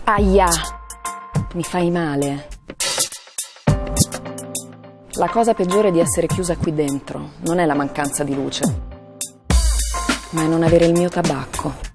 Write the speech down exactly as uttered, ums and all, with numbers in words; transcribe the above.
Aia, mi fai male. La cosa peggiore di essere chiusa qui dentro non è la mancanza di luce, ma è non avere il mio tabacco.